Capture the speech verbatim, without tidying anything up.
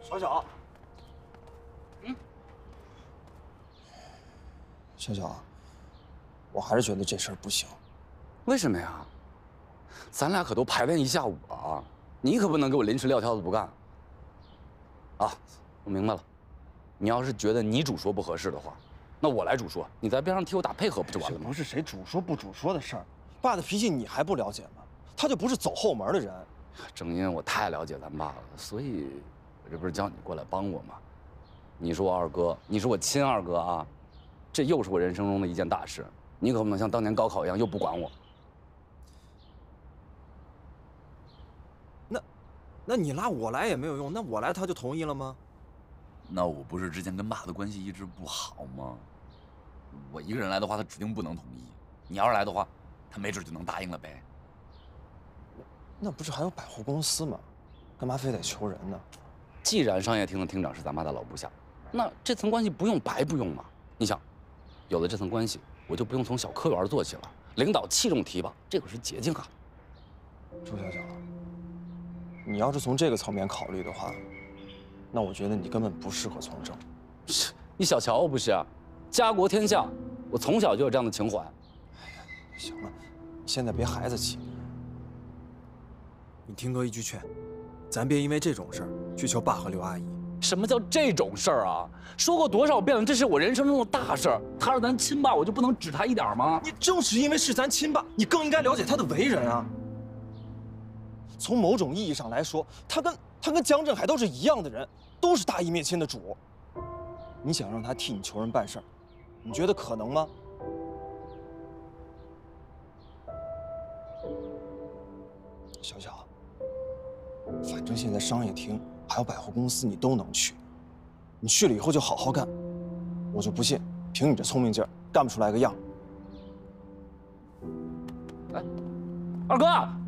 小小，嗯，小小，我还是觉得这事儿不行。 为什么呀？咱俩可都排练一下午了啊，你可不能给我临时撂挑子不干。啊，我明白了，你要是觉得你主说不合适的话，那我来主说，你在边上替我打配合不就完了吗？ 不是谁主说不主说的事儿，爸的脾气你还不了解吗？他就不是走后门的人。 正因为我太了解咱爸了，所以我这不是叫你过来帮我吗？你是我二哥，你是我亲二哥啊，这又是我人生中的一件大事，你可不能像当年高考一样又不管我。 那，那你拉我来也没有用，那我来他就同意了吗？ 那我不是之前跟爸的关系一直不好吗？我一个人来的话，他指定不能同意。你要是来的话，他没准就能答应了呗。 那不是还有百货公司吗？干嘛非得求人呢？ 既然商业厅的厅长是咱妈的老部下，那这层关系不用白不用嘛。你想，有了这层关系，我就不用从小科员做起了，领导器重提拔，这可是捷径啊。 朱小小，你要是从这个层面考虑的话，那我觉得你根本不适合从政。 是你小瞧我不是啊？家国天下，我从小就有这样的情怀。 哎呀，行了，你现在别孩子气。你听哥一句劝，咱别因为这种事儿去求爸和刘阿姨。 什么叫这种事儿啊？说过多少遍了，这是我人生中的大事儿。他是咱亲爸，我就不能指他一点吗？ 你正是因为是咱亲爸，你更应该了解他的为人啊。从某种意义上来说，他跟他跟江振海都是一样的人，都是大义灭亲的主。你想让他替你求人办事儿，你觉得可能吗？小小，反正现在商业厅还有百货公司你都能去，你去了以后就好好干。我就不信，凭你这聪明劲儿，干不出来个样。 哎，二哥。